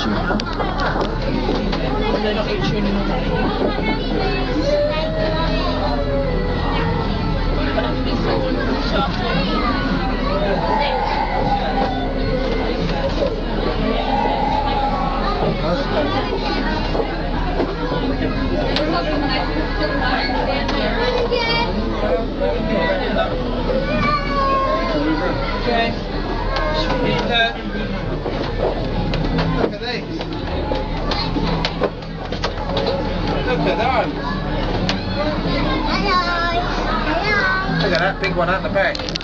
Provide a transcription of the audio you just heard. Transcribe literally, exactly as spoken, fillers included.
They're not each tuning on that. Okay. Look at these. Look at those. Hello. Hello. Look at that big one at the back.